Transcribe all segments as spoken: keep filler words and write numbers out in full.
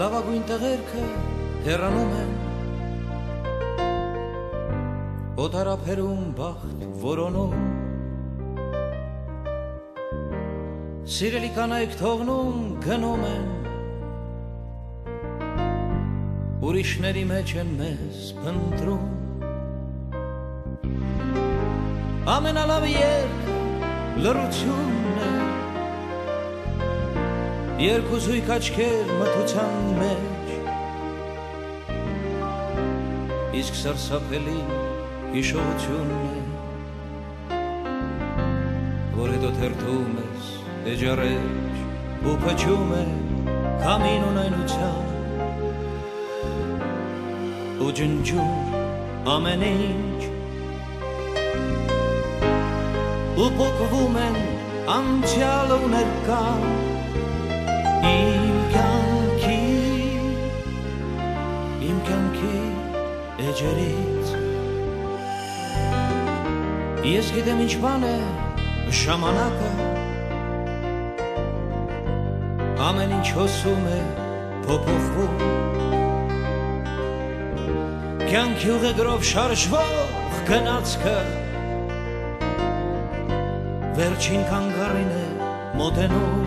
լավագույն տղերքը հեռանում են, օտարափերում բախտ որոնում, սիրելի կանայք թողնում գնում են, ուրիշների մեջ են մեզ փնտրում, ամենալավ երգ լռությունն է, երկուսույկ աչքեր մթության մեջ, իսկ սարսափելի հիշողությունն է, որ հետո թերթում ես էջարեջ ու փչում է քամին ունայնության ու ջնջում ամեն ինչ ու փոխվում են անցյալը ու ներկան իմ կյանքի իմ կյանքի էջերից ես գիտեմ ինչ բան է ժամանակը ամեն ինչ հոսում է փոփոխվում կյանքի ուղեգրով շարժվող գնացքը վերջին կանգառին է մոտենում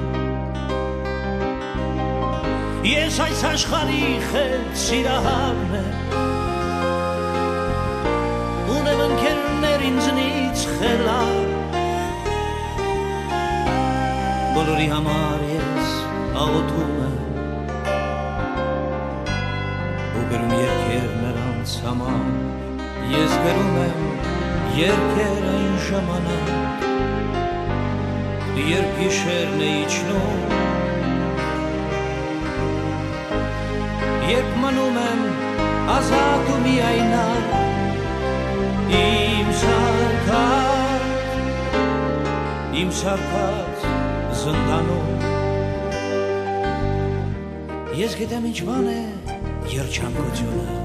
ես այս աշխարհի խելք սիրահարն է ունեմ ընկերներ ինձնից խելար բոլորի համար ես աղոթում եմ ու գրում երգեր նրանց համար ես գրում եմ երգեր այն ժամանակ երբ գիշերն է իջնում երբ մնում եմ ազատ ու միայնակ իմ սարքած իմ սարքած զնդանում ես գիտեմ ինչ բան է երջանկությունը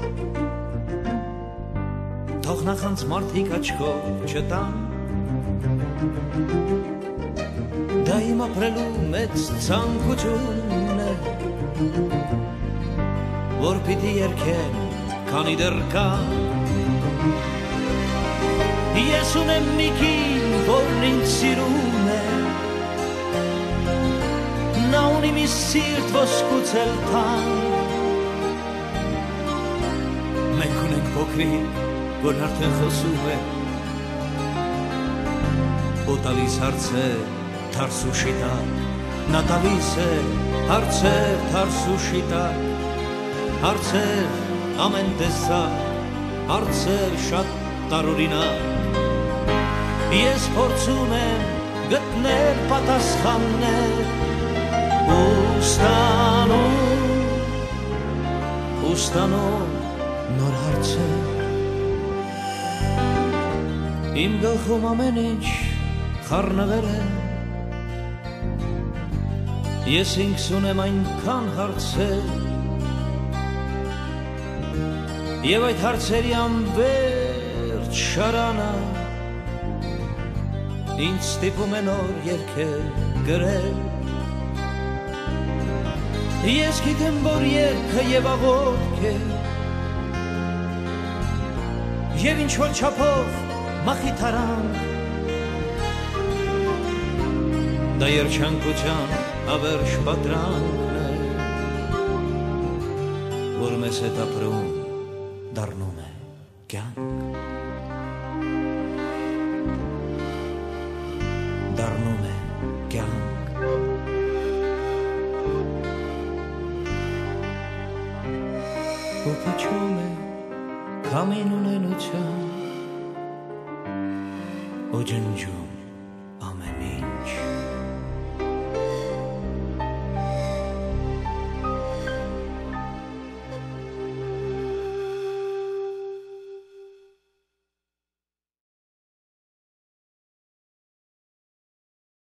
թող նախանց մարդիկ աչքով չտան դա իմ ապրելու մեծ ցանկությունն է որ պիտի երգեմ քանի դեռ կա ես ունեմ մի կին որն ինձ սիրում է նա ունի մի սիրտ ոսկուցել թան մենք ունենք փոքրիկ որն արդեն խոսում է ու տալիս հարցեր թարս ու շիտակ նա տալիս է հարցեր թարս ու շիտակ հարցեր ամեն տեսակ հարցեր շատ տարօրինակ ես փորձում եմ գտնել պատասխաններ ու ստանում ու ստանում նոր հարցեր իմ գլխում ամեն ինչ խառնվել է ես ինքս ունեմ այնքան հարցեր և այդ հարցերի անվերջ շարանը ինձ ստիպում է նոր երգեր գրել ես գիտեմ որ երգը և աղոթք է և ինչ-որ չափով մխիթարանք դա երջանկության ավերջ պատրանքն է որ մեզ հետ ապրում դառնում է կյանք դառնում է կյանք ու փչում է քամին ունենության ու ջնջում